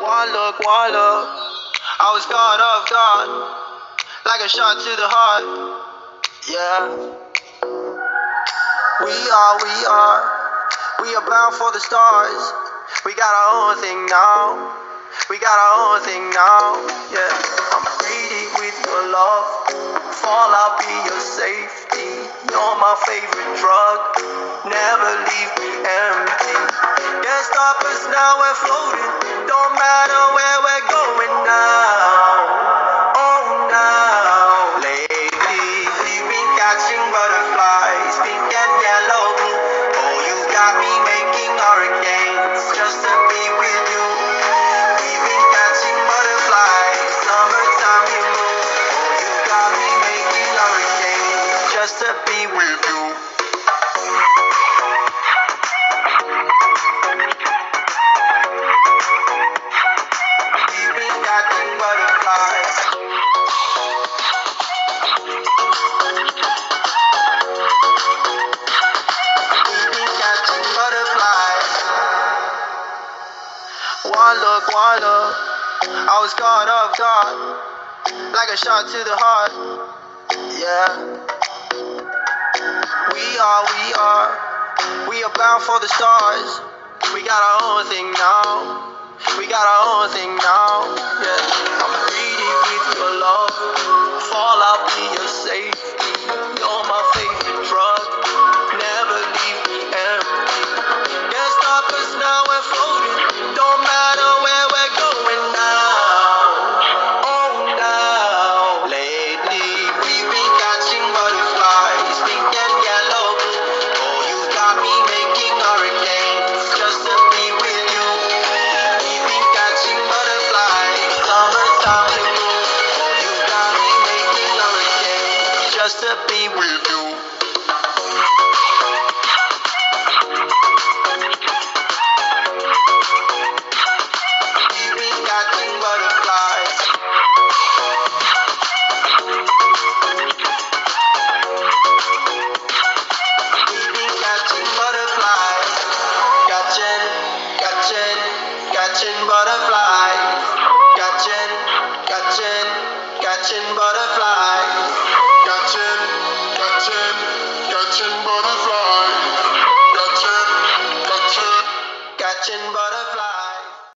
One look, I was caught off guard, like a shot to the heart. Yeah, we are bound for the stars. We got our own thing now. We got our own thing now. Yeah, I'm greedy with your love. Fall, I'll be your safety. You're my favorite drug. Never leave me empty. Can't stop us now, we're floating. Don't matter where we're going now. Oh, now. Lately, we've been catching butterflies, pink and yellow. Oh, you got me making hurricanes just to be with you. We've been catching butterflies, summertime you move. Oh, you got me making hurricanes just to be with you. One look, I was caught off guard, like a shot to the heart. Yeah, we are bound for the stars. We got our own thing now. We got our own thing now. Yeah, I'm greedy with your love. Fall, I'll be your safety. You're my favorite drug. Never leave me empty. Can't stop us now, we're floating. Don't matter where we're going now. Oh, now. Lately, we've been catching butterflies, pink and yellow. Oh, you got me making hurricanes just to be with you. We've been catching butterflies, summertime you move. Oh, you got me making hurricanes just to be with you. Catching butterflies, catching butterflies, catching butterflies, catching butterflies.